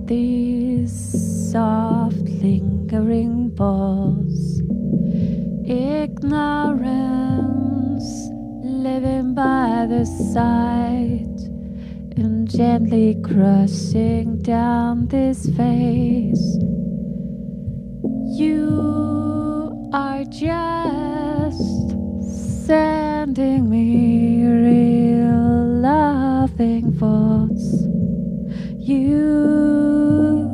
these soft lingering balls. Ignorance, living by the side and gently crushing down this face. You are just sending me real loving thoughts. You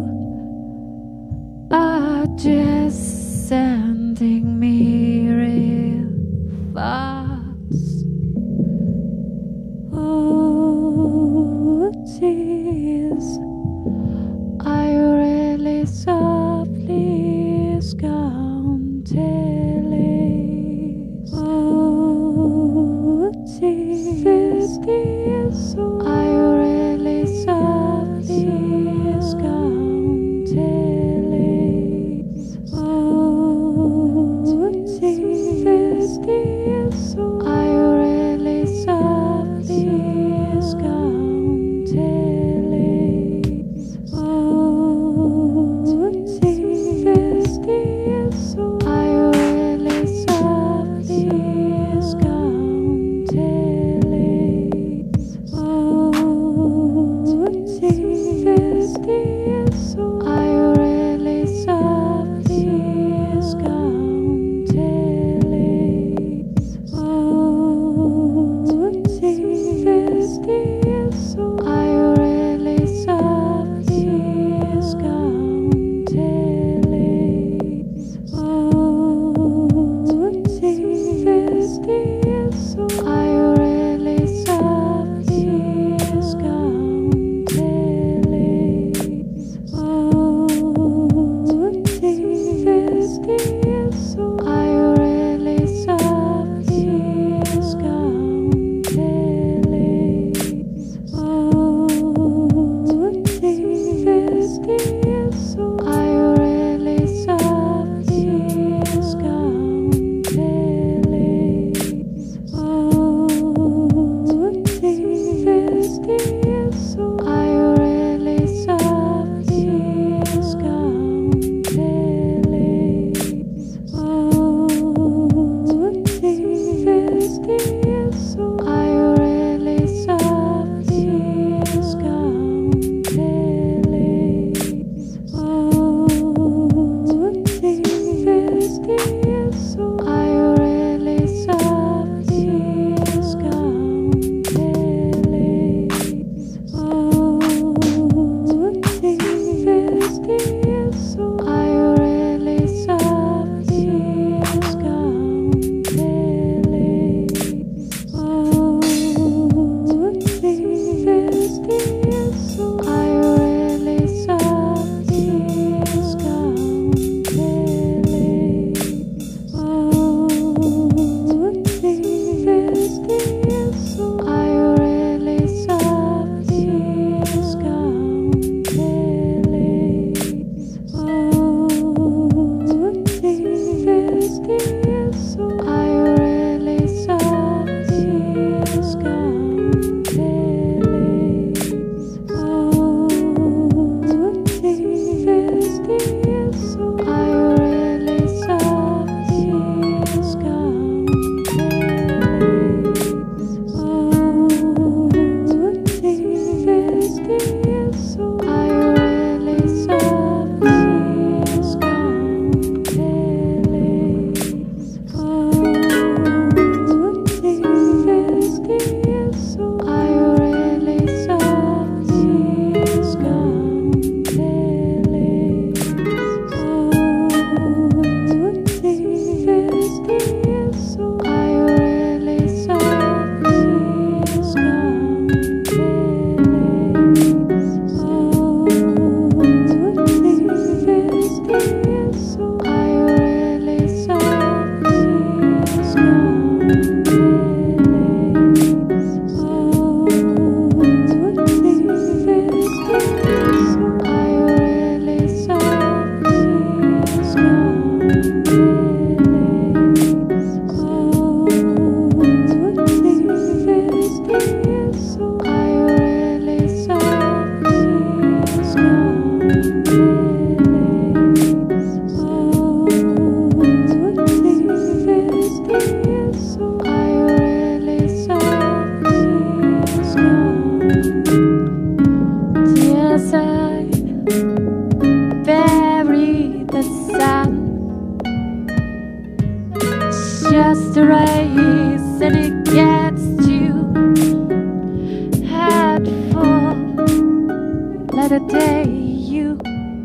are just sending me real thoughts. Oh, tears, are you really softly scoundrelly? Oh, tears, are you really softly Yesterday you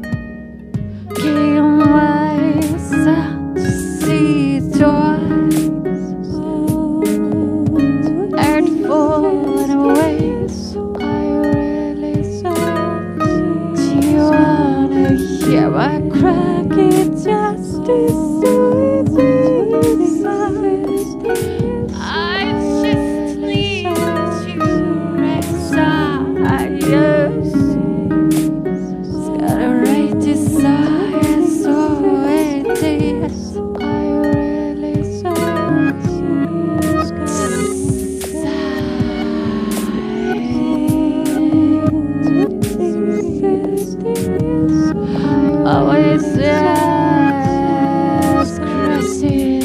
came my son to see twice, artful in ways I really saw. Do you wanna hear my cracky justice? I just need to exile. It's got a right desire, so it is. I really always yes, crazy.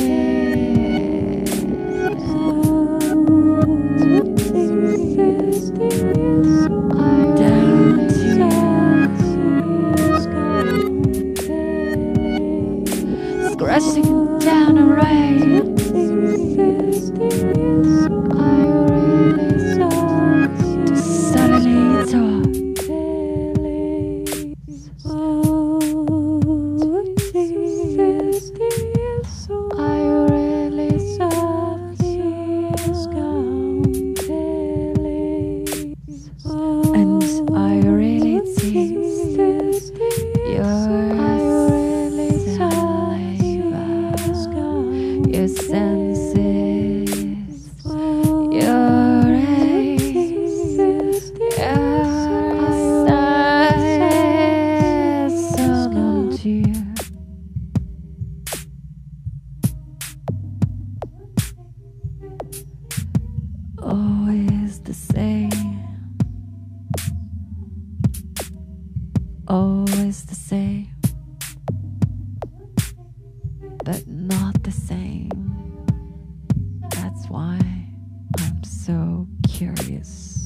Crashing down a rain. I really saw to suddenly talk. I really saw and I really taste your senses, your eyes, your eyes, so don't you? Always the same, always the same, but not the same. That's why I'm so curious.